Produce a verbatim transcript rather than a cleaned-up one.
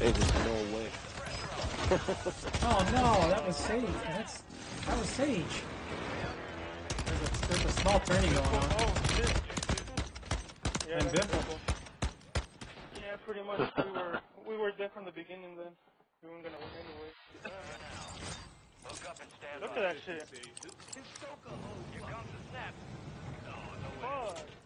There's just no way. Oh no, that was Sage. That's that was Sage. There's a there's a small turning going on. Oh shit. Yeah, And that's Biffle. trouble. Yeah, pretty much. We were we were there from the beginning. Then we weren't gonna win anyway. Look at that shit. Fuck.